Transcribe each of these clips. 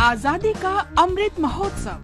आजादी का Amrit Mahotsav.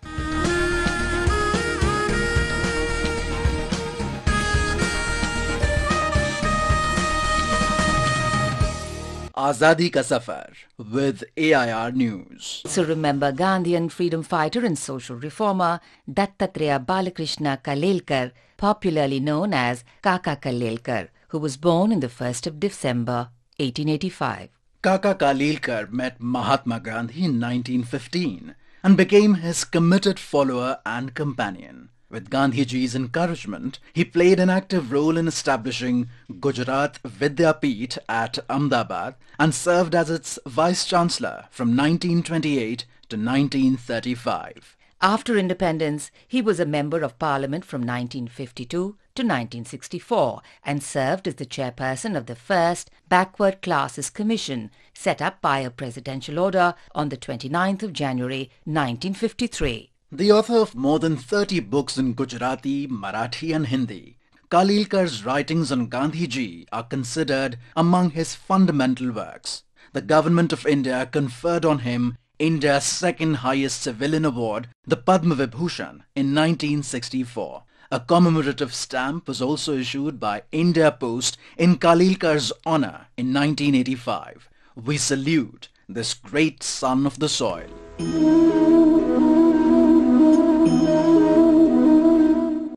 Azadi Ka Safar with AIR News. So remember Gandhian freedom fighter and social reformer Dattatreya Balakrishna Kalelkar, popularly known as Kaka Kalelkar, who was born in the 1st of December 1885. Kaka Kalelkar met Mahatma Gandhi in 1915 and became his committed follower and companion. With Gandhiji's encouragement, he played an active role in establishing Gujarat Vidyapeeth at Ahmedabad and served as its vice-chancellor from 1928 to 1935. After independence, he was a member of parliament from 1952 to 1964 and served as the chairperson of the first Backward Classes Commission, set up by a presidential order on the 29th of January 1953. The author of more than 30 books in Gujarati, Marathi and Hindi, Kalelkar's writings on Gandhiji are considered among his fundamental works. The Government of India conferred on him India's second highest civilian award, the Padma Vibhushan, in 1964. A commemorative stamp was also issued by India Post in Kalelkar's honor in 1985. We salute this great son of the soil.